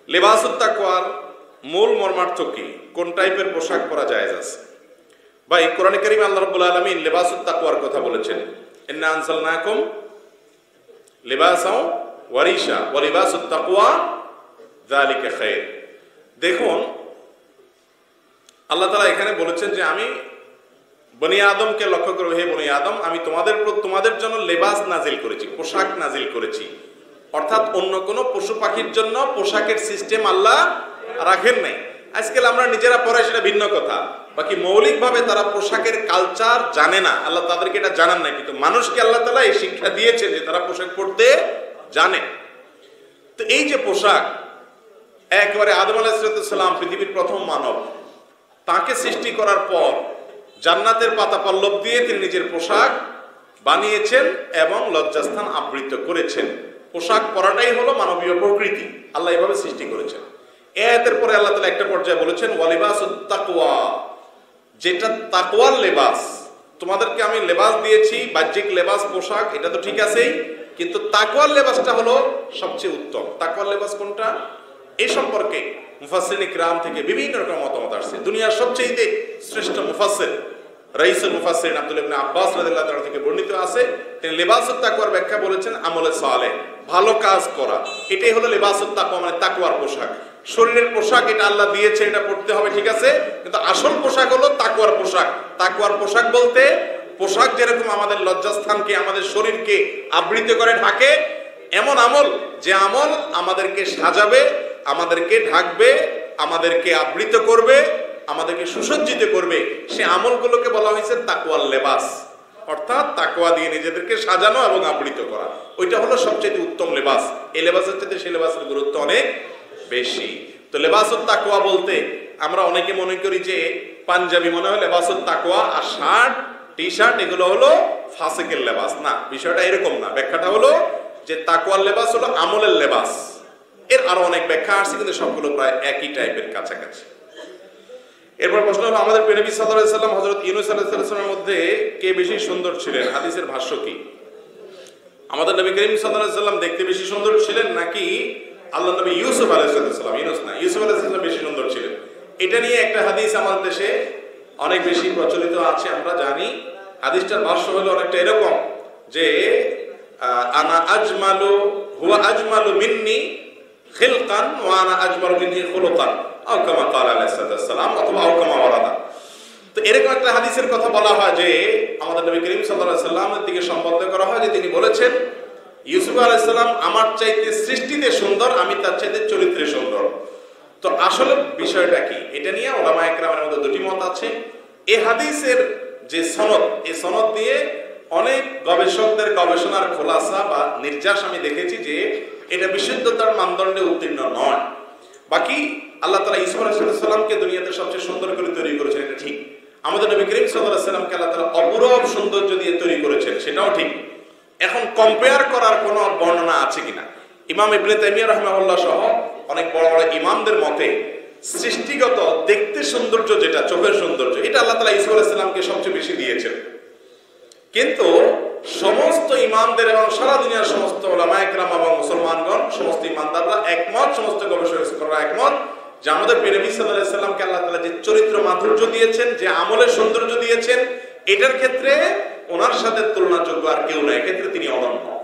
লিবাসুত তাকওয়ার মূল মর্মার্থ কি, কোন টাইপের পোশাক পরা জায়েজ আছে? ভাই, কোরআনে কারীমে আল্লাহ রাব্বুল আলামিন লিবাসুত তাকওয়ার কথা বলেছেন, ইন্না আনজালনাকুম লিবাসাও ওয়ারিশা ওয়া লিবাসুত তাকওয়া যালিকা খায়র। দেখুন, আল্লাহ তাআলা এখানে বলেছেন যে আমি বনি আদমকে লক্ষ্য করে, হে বনি আদম, আমি তোমাদের জন্য লেবাস নাজিল করেছি, পোশাক নাজিল করেছি। অর্থাৎ অন্য কোনো পশু পাখির জন্য পোশাকের সিস্টেম আল্লাহ রাখেন নাই। আজকাল আমরা নিজেরা পড়াই, সেটা ভিন্ন কথা। বাকি মৌলিকভাবে তারা পোশাকের কালচার জানে না, আল্লাহ তাদেরকে এটা জানান নাই, কিন্তু মানুষকে আল্লাহ তাআলা এই শিক্ষা দিয়েছেন যে তারা পোশাক পরতে জানে। তো এই যে পোশাক, একবারে আদম আলাইহিস সালাম পৃথিবীর প্রথম মানব, তাকে সৃষ্টি করার পর জান্নাতের পাতা পল্লব দিয়ে তিনি নিজের পোশাক বানিয়েছেন এবং লজ্জাস্থান আবৃত করেছেন। পোশাক পরাটাই হলো মানবীয় প্রকৃতি, আল্লাহ এভাবে সৃষ্টি করেছেন। এর পরে আল্লাহ তাআলা একটা পর্যায়ে বলেছেন ওয়ালিবাসুত তাকওয়া, যেটা তাকওয়ার লেবাস। তোমাদেরকে আমি লেবাস দিয়েছি, বাহ্যিক লেবাস পোশাক, এটা তো ঠিক আছেই, কিন্তু তাকওয়ার লেবাসটা হলো সবচেয়ে উত্তম। তাকওয়ার লেবাস কোনটা, এই সম্পর্কে মুফাসসিরিন কিরাম থেকে বিভিন্ন রকম মতামত আসছে। দুনিয়ার সবচেয়ে শ্রেষ্ঠ মুফাসসির, রাইসুল মুফাসসিরিন আব্দুল্লাহ ইবনে আব্বাস রাদিয়াল্লাহু তাআলা থেকে বর্ণিত আছে, তিনি লিবাসুত তাকওয়ার ব্যাখ্যা বলেছেন আমলে সালেহ, ভালো কাজ করা। এটাই হলো লিবাসুত তাকওয়া, মানে তাকওয়ার পোশাক। শরীরের পোশাক এটা আল্লাহ দিয়েছে, এটা পড়তে হবে, ঠিক আছে, কিন্তু আসল পোশাক হলো তাকওয়ার পোশাক। তাকওয়ার পোশাক বলতে পোশাক যেরকম আমাদের লজ্জাস্থানকে, আমাদের শরীরকে আবৃত করে ঢাকে, এমন আমল, যে আমল আমাদেরকে সাজাবে, আমাদেরকে ঢাকবে, আমাদেরকে আবৃত করবে, আমাদেরকে সুসজ্জিত করবে, সে আমলগুলোকে বলা হয়েছে তাকওয়ার লেবাস। অর্থাৎ তাকওয়া দিয়ে নিজেদেরকে সাজানো এবং আবৃত করা, ওইটা হলো সবচেয়ে উত্তম লেবাস। এই লেবাসের চাইতে সেই লেবাসের গুরুত্ব অনেক বেশি। তো লেবাসুত তাকওয়া বলতে আমরা অনেকে মনে করি যে পাঞ্জাবি মনে হয় লেবাসুত তাকওয়া, আর শার্ট টি শার্ট এগুলো হলো ফাসিকের লেবাস। না, বিষয়টা এরকম না। ব্যাখ্যাটা হলো যে তাকওয়ার লেবাস হলো আমলের লেবাস। এর আরো অনেক ব্যাখ্যা আসছে, কিন্তু সবগুলো প্রায় একই টাইপের, কাছাকাছি। এরপর প্রশ্ন হলো, আমাদের নবী সাল্লাল্লাহু আলাইহি সাল্লাম হযরত ইউনূস আলাইহিস সালামের মধ্যে কে বেশি সুন্দর ছিলেন? হাদিসের ভাষ্য কি? আমাদের নবী করিম সাল্লাল্লাহু আলাইহি সাল্লাম দেখতে বেশি সুন্দর ছিলেন নাকি আল্লাহ নবী ইউসুফ আলাইহিস সালাম? ইউনূস না, ইউসুফ আলাইহিস সালাম বেশি সুন্দর ছিলেন। এটা নিয়ে একটা হাদিস আমাদের দেশে অনেক বেশি প্রচলিত আছে, আমরা জানি। হাদিসটার ভাষ্য হলো অনেকটা এরকম যে আনা আজমালু হুয়া আজমালু মিন্নি খিলকান ওয়া আনা আজমালু মিন্নি খুলুকান, আও কামা ক্বালা আলাইহিস সালাম, অথবা আও কামা ওয়ারাদা। তো এরকম একটা হাদিসের কথা বলা হয় যে আমাদের নবী করিম সাল্লাল্লাহু আলাইহি সাল্লামের দিকে সম্বোধন করা হয় যে তিনি বলেছেন, ইউসুফ আলাইহিস সালাম আমার চাইতে সৃষ্টিতে সুন্দর, আমি তার চাইতে চরিত্রে সুন্দর। তো আসলে বিষয়টা কি, এটা নিয়ে উলামায়ে কেরামের মধ্যে দুটি মত আছে। এই হাদিসের যে সনদ, এই সনদ দিয়ে অনেক গবেষকদের গবেষণার খোলাসা বা নির্যাস আমি দেখেছি যে এটা বিশুদ্ধতার মানদণ্ডে উত্তীর্ণ নয়। বাকি আল্লাহ তাআলা ইউসুফ আলাইহিস সালামকে দুনিয়াতে সবচেয়ে সুন্দর করে তৈরি করেছেন, এটা ঠিক। আমাদের নবী করিম সাল্লাল্লাহু আলাইহি সাল্লামকে আল্লাহ তাআলা অপূরব সৌন্দর্য দিয়ে তৈরি করেছেন, সেটাও ঠিক। এখন কম্পেয়ার করার কোনো বর্ণনা আছে কিনা? ইমাম ইবনে তাইমিয়া রাহিমাহুল্লাহ সহ অনেক বড় বড় ইমামদের মতে সৃষ্টিগত দেখতে সৌন্দর্য, যেটা চোখের সৌন্দর্য, এটা আল্লাহ তাআলা ইউসুফ আলাইহিস সালামকে সবচেয়ে বেশি দিয়েছেন। কিন্তু সমস্ত ইমামদের এবং সারা দুনিয়ার সমস্ত উলামায়ে কেরাম এবং মুসলমানগণ, সমস্ত ইমানদাররা একমত, সমস্ত গবেষকরা একমত যে আমাদের প্রিয় নবী সাল্লাল্লাহু আলাইহি সাল্লামকে আল্লাহ তাআলা যে চরিত্র মাধুর্য দিয়েছেন, যে আমলের সৌন্দর্য দিয়েছেন, এটার ক্ষেত্রে ওনার সাথে তুলনাযোগ্য আর কেউ নাই, এক্ষেত্রে তিনি অনন্য।